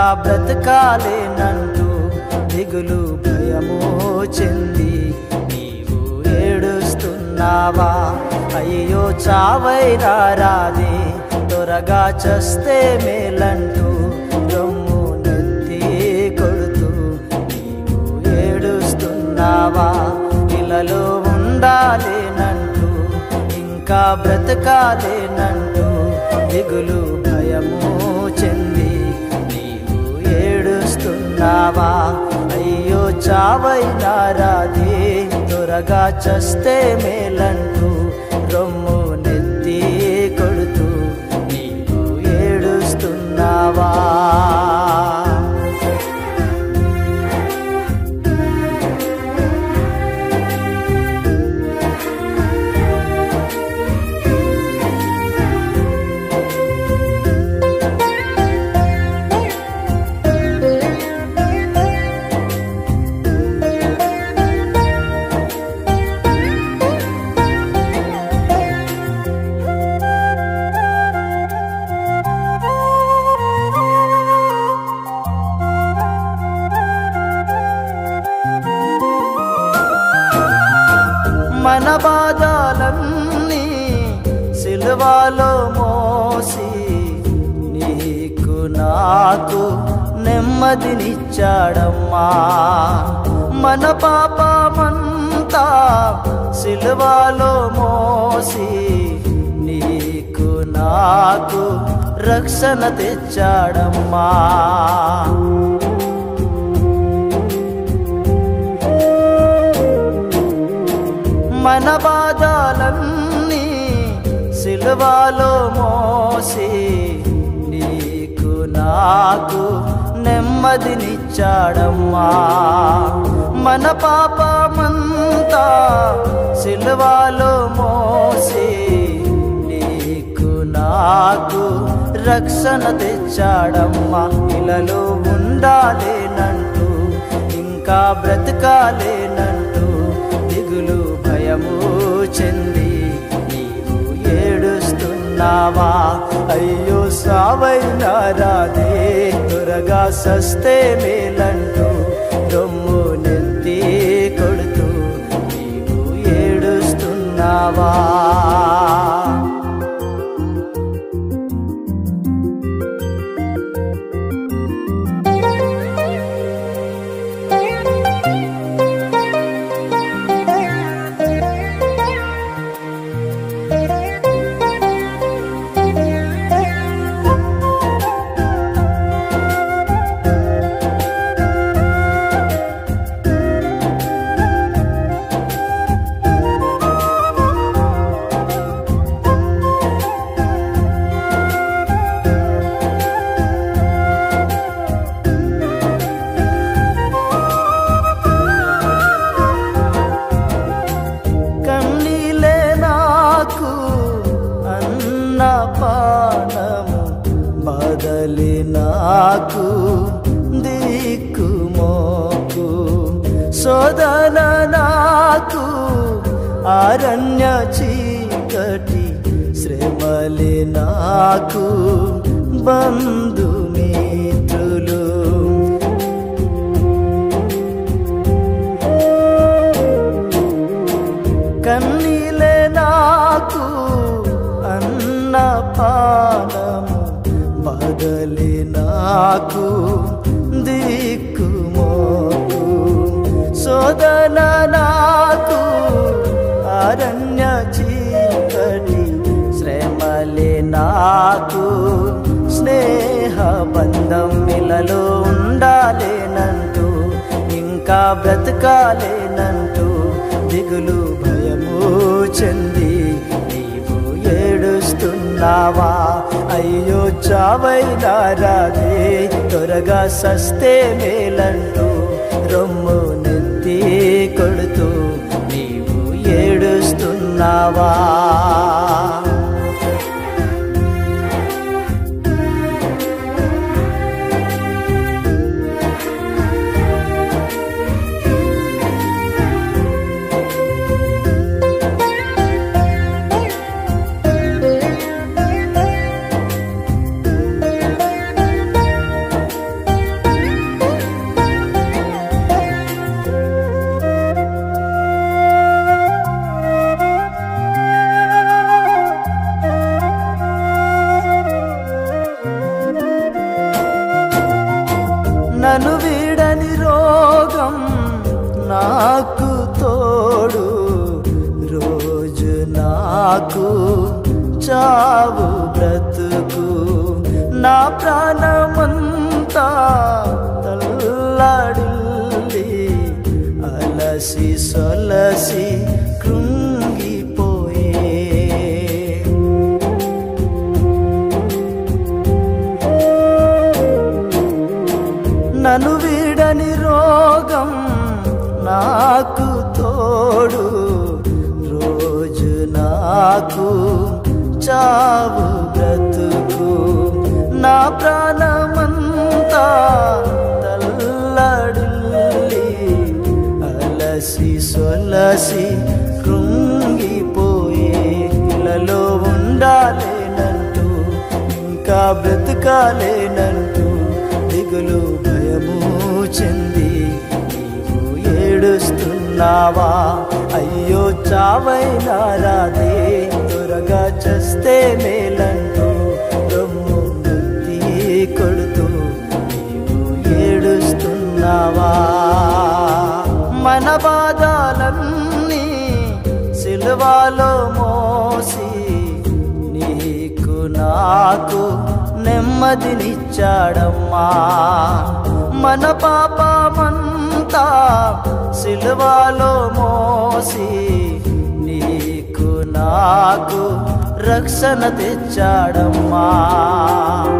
బ్రతకాలేనంటూ దిగులు భయము చెంది నీవు ఏడుస్తున్నావా? అయ్యో చావైనా రాదే, త్వరగా చస్తే మేలంటూ రొమ్ము నెత్తి కొడుతూ నీవు ఏడుస్తున్నావా? ఇలలో ఉండాలేనంటూ ఇంకా బ్రతకాలేనంటూ దిగులు భయము చెంది నీవు ఏడుస్తున్నావా? అయ్యో చావైనా రాదే, త్వరగా చస్తే మేలంటూ రొమ్ము నెత్తి కొడుతూ నీవు ఏడుస్తున్నావా? మన బాధలన్నీ సిలువలో మోసి నీకు నాకు నెమ్మదినిచ్చాడమ్మా. మన పాపమంతా సిలువలో మోసి నీకు నాకు రక్షణ తెచ్చాడమ్మా. మన బాధలన్నీ సిలువలో మోసి నీకు నాకు నెమ్మదినిచ్చాడమ్మా. మన పాపమంతా సిలువలో మోసి నీకు నాకు రక్షణ తెచ్చాడమ్మా. ఇలలో ఉండాలేనంటూ ఇంకా బ్రతకాలేనంటూ దిగులు భయము చెంది నీవు ఏడుస్తున్నావా? అయ్యో సావైనా రాదే, త్వరగా సస్తే మేలంటూ రొమ్ము నెత్తి కొడుతూ నీవు ఏడుస్తున్నావా? పానము బదలి నాకు దిక్కుమోకు, శోధన నాకు అరణ్య చీకటి, శ్రమలి నాకు బంధుమిత్రులు. కన్నీలే నాకు పానము బదలి నాకు దిక్కుమోకు, శోధన నాకు అరణ్య చీకటి, శ్రమలే నాకు స్నేహ బంధం. ఇలలో ఉండాలేనంటూ ఇంకా బ్రతకాలేనంటూ దిగులు భయము చెంది నీవు ఏడుస్తున్నావా? అయ్యో చావైనా రాదే, త్వరగా సస్తే మేలంటూ రొమ్ము నెత్తి కొడుతూ నీవు ఏడుస్తున్నావా? వీడని రోగం నాకు తోడు, రోజు నాకు చావు బ్రతుకు. నా ప్రాణమంతా తల్లాడిల్లి అలసి సొలసి కృంగిపోయే. నన్ను వీడని రోగం నాకు తోడు, రోజు నాకు చావు బ్రతుకు. నా ప్రాణమంతా తల్లడిల్లి అలసి సొలసి కృంగిపోయే. ఇళ్ళలో ఉండాలేనంటూ ఇంకా బ్రతకాలేనంటూ దిగులు భయము చెంది నీవు ఏడుస్తున్నావా? అయ్యో చావైనా రాదే, త్వరగా చస్తే మేలంటూ రొమ్ము గుద్ది కొడుతూ నీవు ఏడుస్తున్నావా? మన బాధలన్నీ సిలువలో మోసి నీకు నాకు నెమ్మదినిచ్చాడమ్మా. మన పాపమంతా సిలువలో మోసి నీకు నాకు రక్షణ తెచ్చాడమ్మా.